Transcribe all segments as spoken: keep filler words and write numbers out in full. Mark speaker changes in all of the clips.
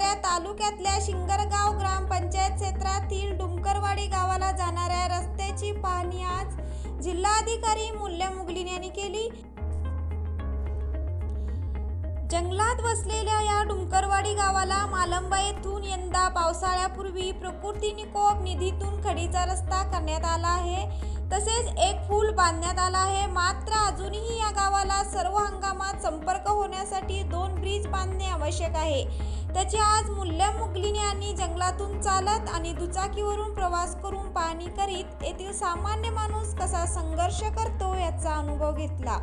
Speaker 1: सातारा तालुक्यातल्या शिंगरगाव ग्रामपंचायत क्षेत्रातील डुमकरवाडी गावाला जाणाऱ्या रस्त्याची पाहणी आज जिल्हाधिकारी मूल्य मुगलिन यांनी केली। जंगलात वसलेल्या या डुमकरवाडी गावाला मालंबा येथून यंदा पावसाळ्यापूर्वी प्रकृती निकोप निधीतून खडीचा रस्ता करण्यात आला आहे, तसेच एक पूल बांधण्यात आला आहे। मात्र अजूनही या गावाला सर्व हंगामात संपर्क होण्यासाठी दोन ब्रिज बांधणे आवश्यक आहे। त्याची आज मूल्य मुगलिन यांनी जंगलातून चालत आणि दुचाकीवरून प्रवास करून पाहणी करीत येथील सामान्य माणूस कसा संघर्ष करतो याचा अनुभव घेतला।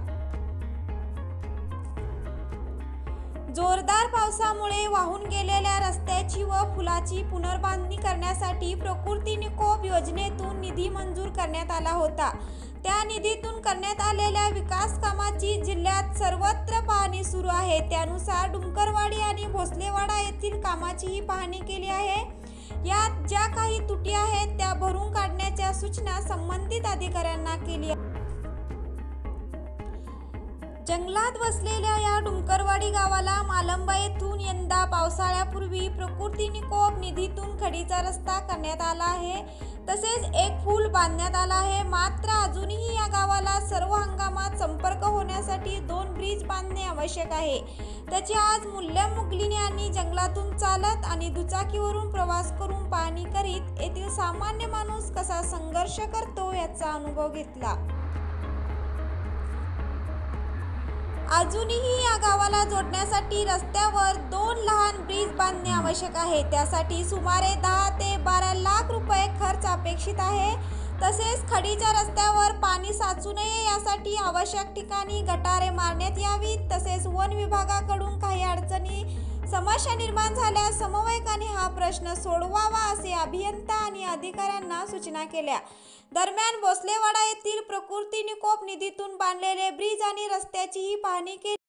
Speaker 1: जोरदार पावसामुळे वाहून गेलेल्या रस्त्याची व पुलाची पुनर्बांधणी करण्यासाठी प्रकृती निकोप योजनेतून निधी मंजूर करण्यात आला होता। त्या निधीतून करण्यात आलेल्या विकास कामाची जिल्ह्यात सर्वत्र पाहणी सुरू आहे। त्यानुसार डुमकरवाडी आणि भोसलेवाडा येथील कामाचीही पाहणी केली आहे। यात ज्या काही त्रुटी आहेत त्या भरून काढण्याच्या सूचना संबंधित अधिकाऱ्यांना केली आहे। जंगलात वसलेल्या या डुमकरवाडी गावाला मालंबा येथून यंदा पावसाळ्यापूर्वी प्रकृती निकोप निधीतून खडीचा रस्ता करण्यात आला आहे, तसेच एक पूल बांधण्यात आला आहे। मात्र अजूनही या गावाला सर्व हंगामात संपर्क होण्यासाठी दोन ब्रिज बांधणे आवश्यक आहे। त्याची आज मूल्य मुगलिन यांनी जंगलातून चालत आणि दुचाकीवरून प्रवास करून पाहणी करीत येथील सामान्य माणूस कसा संघर्ष करतो याचा अनुभव घेतला। अजूनही या गावाला जोडण्यासाठी रस्त्यावर दोन लहान ब्रिज बांधणे आवश्यक आहे। त्यासाठी सुमारे दहा ते बारा लाख रुपये खर्च अपेक्षित आहे। तसेच खडीच्या रस्त्यावर पाणी साचू नये यासाठी आवश्यक ठिकाणी गटारे मारण्यात यावीत। तसेच वन विभागाकडून काही अडचणी समस्या निर्माण झाल्यास समन्वयकाने हा प्रश्न सोडवावा असे अभियंता आणि अधिकाऱ्यांना सूचना केल्या। दरम्यान भोसलेवाडा येथील प्रकृती निकोप निधीतून बांधलेले ब्रिज आणि रस्त्याचीही पाहणी केली।